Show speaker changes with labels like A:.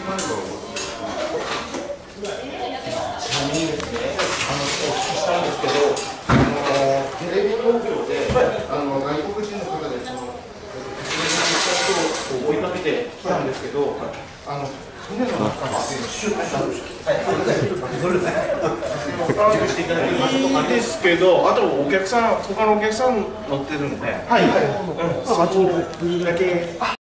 A: ちなみにですね、お聞きしたんですけど、テレビ東京で、外国人の方で、を追いかけてきたんですけど、船の中でシュートしたんですか？いいですけど、あとお客さん、他のお客さん乗ってるんで、はい、そこだけ。